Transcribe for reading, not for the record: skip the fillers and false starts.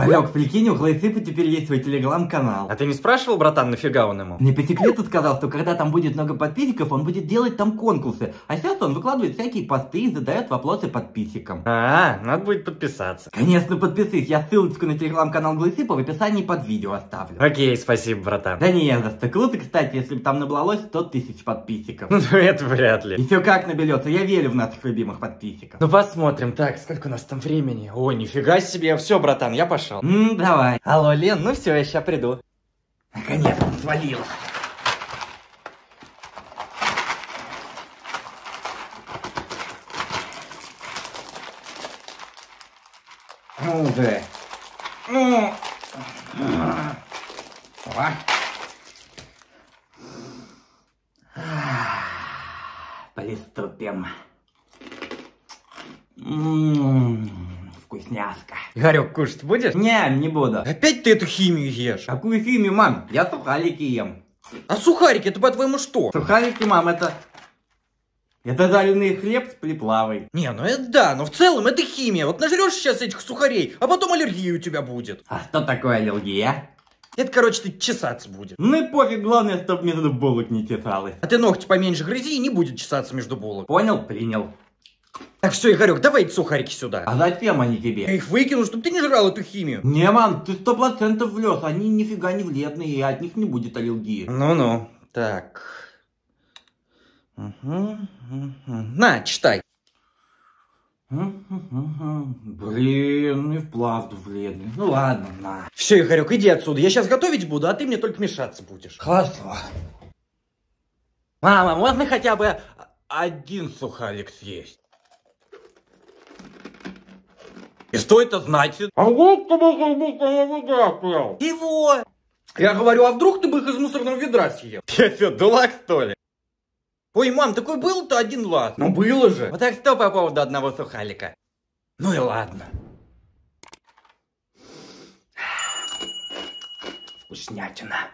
Валек, прикинь, у Глайсыпа теперь есть свой телеграм-канал. А ты не спрашивал, братан, нафига он ему? Мне по секрету сказал, что когда там будет много подписчиков, он будет делать там конкурсы. А сейчас он выкладывает всякие посты и задает вопросы подписчикам. Надо будет подписаться. Конечно, подпишись. Я ссылочку на телеграм-канал Глайсыпа в описании под видео оставлю. Окей, спасибо, братан. Да не за что. Круто, кстати, если бы там набралось 100 тысяч подписчиков. Ну, это вряд ли. И все как наберется. Я верю в наших любимых подписчиков. Ну, посмотрим. Так, сколько у нас там времени? Ой, нифига себе. Все, братан, я пошел. Давай. Алло, Лен, ну все, я сейчас приду. Наконец-то свалил. Ну же. Ну. Приступим. Вкусняшка. Игорек, кушать будешь? Не буду. Опять ты эту химию ешь? Какую химию, мам? Я сухарики ем. А сухарики, это по-твоему что? Сухарики, мам, это жареный хлеб с приплавой. Не, ну это да, но в целом это химия. Вот нажрешь сейчас этих сухарей, а потом аллергия у тебя будет. А что такое аллергия? Это, короче, ты чесаться будет. Ну и пофиг, главное, чтоб между булок не чесалось. А ты ногти поменьше грызи и не будет чесаться между булок. Понял? Принял. Так, все, Игорек, давай эти сухарики сюда. А зачем они Я тебе? их выкину, чтобы ты не жрал эту химию. Не, мам, ты 100% влез. Они нифига не вредные, и от них не будет аллергии. Ну-ну, так. На, читай. Блин, и вправду вредный. Ну ладно, на. Все, Игорек, иди отсюда. Я сейчас готовить буду, а ты мне только мешаться будешь. Хорошо. Мама, можно хотя бы один сухарик съесть? И что это значит? А вот ты бы выгакал. Чего? Я говорю, а вдруг ты бы их из мусорного ведра съел? Я что, дурак, что ли? Ой, мам, такой был-то один раз. Ну было же. Вот так что по поводу одного сухарика? Ну и ладно. Вкуснятина.